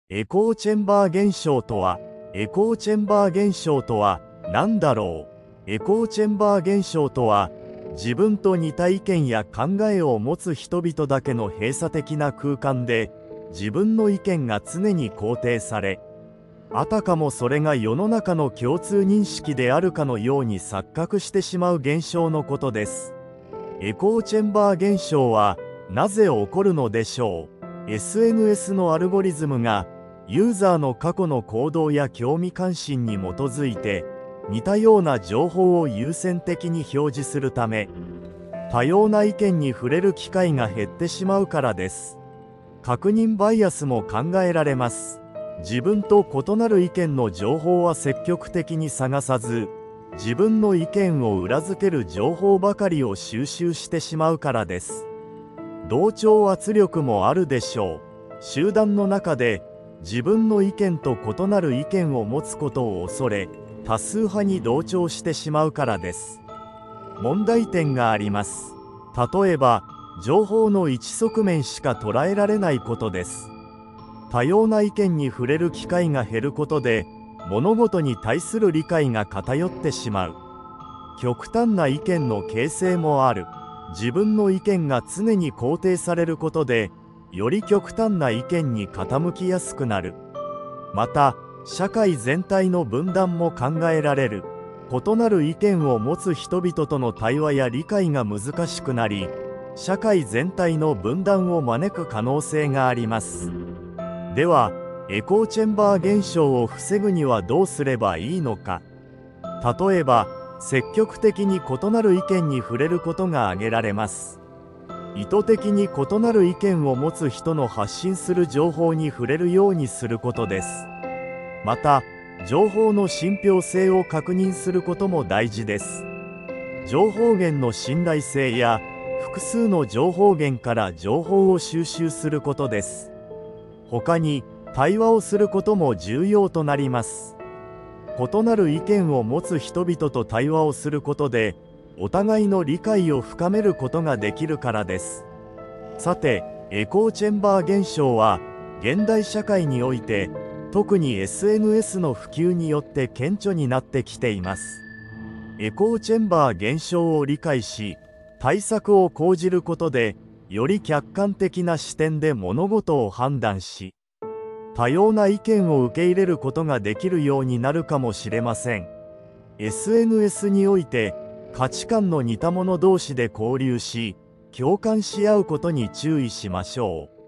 エコーチェンバー現象とは、エコーチェンバー現象とは何だろう。エコーチェンバー現象とは、自分と似た意見や考えを持つ人々だけの閉鎖的な空間で、自分の意見が常に肯定され、あたかもそれが世の中の共通認識であるかのように錯覚してしまう現象のことです。エコーチェンバー現象はなぜ起こるのでしょう。 SNS のアルゴリズムがユーザーの過去の行動や興味関心に基づいて似たような情報を優先的に表示するため、多様な意見に触れる機会が減ってしまうからです。確認バイアスも考えられます。自分と異なる意見の情報は積極的に探さず、自分の意見を裏付ける情報ばかりを収集してしまうからです。同調圧力もあるでしょう。集団の中で自分の意見と異なる意見を持つことを恐れ、多数派に同調してしまうからです。問題点があります。例えば、情報の一側面しか捉えられないことです。多様な意見に触れる機会が減ることで、物事に対する理解が偏ってしまう。極端な意見の形成もある。自分の意見が常に肯定されることで、より極端な意見に傾きやすくなる。また、社会全体の分断も考えられる。異なる意見を持つ人々との対話や理解が難しくなり、社会全体の分断を招く可能性があります。では、エコーチェンバー現象を防ぐにはどうすればいいのか。例えば、積極的に異なる意見に触れることが挙げられます。意図的に異なる意見を持つ人の発信する情報に触れるようにすることです。また、情報の信憑性を確認することも大事です。情報源の信頼性や複数の情報源から情報を収集することです。他に、対話をすることも重要となります。異なる意見を持つ人々と対話をすることで、お互いの理解を深めることができるからです。さて、エコーチェンバー現象は、現代社会において、特に SNS の普及によって顕著になってきています。エコーチェンバー現象を理解し、対策を講じることで、より客観的な視点で物事を判断し、多様な意見を受け入れることができるようになるかもしれません。SNS において価値観の似た者同士で交流し、共感し合うことに注意しましょう。